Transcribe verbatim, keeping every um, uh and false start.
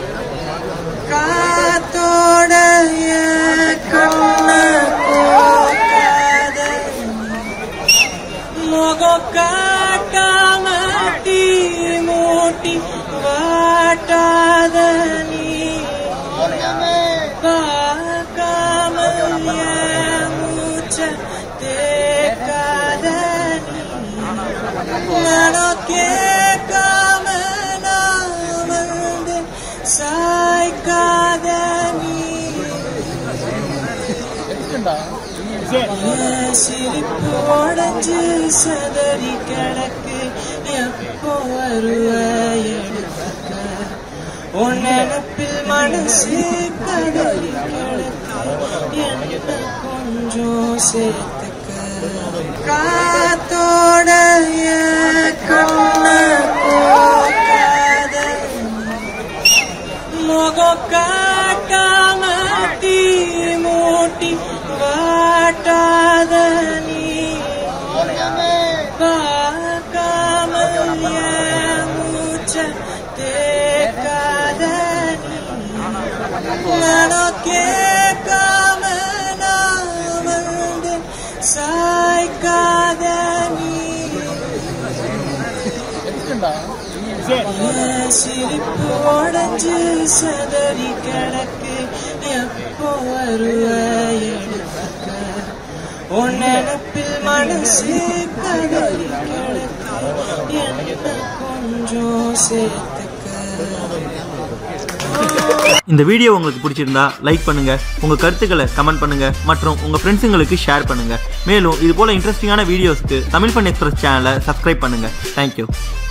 காத்தோட கண்ணு போகாத முகம் காட்டாம தீ மூட்டி வாட்டாத நீ பார்க்காம மூச்ச தேக்காத நீ நானோ கேட்காம நான் வந்து சாய்க்காத நீ சிரிப்பு உடஞ்சு சதறி கிடக்கு எப்போ வருவ எடுக்க உன்னப்பில் மனசு கதறி கிடக்கு என்ன கொஞ்சம் சேர்த்துக்க காத்தோட கண்ணு போகாத முகம் காட்டாம தீ மூட்டி வாட்டாத நீ பார்க்காம மூச்ச தேக்காத நீ நானோ கேட்காம நான் வந்து சாய்க்காத நீ சிரிப்பு உடஞ்சு சதறி கிடக்கு எப்போ வருவ எடுக்க உன்னப்பில் மனசு கதறி கிடக்கு என்ன கொஞ்சம் சேர்த்துக்க. இந்த வீடியோ உங்களுக்கு பிடிச்சிருந்தா லைக் பண்ணுங்க, உங்க கருத்துக்களை கமெண்ட் பண்ணுங்க மற்றும் உங்க ஃப்ரெண்ட்ஸுங்களுக்கு ஷேர் பண்ணுங்க. மேலும் இது போல இன்ட்ரெஸ்டிங்கான வீடியோஸ்க்கு தமிழ் ஃபன் எக்ஸ்பிரஸ் சேனலை சப்ஸ்கிரைப் பண்ணுங்க. தேங்க்யூ.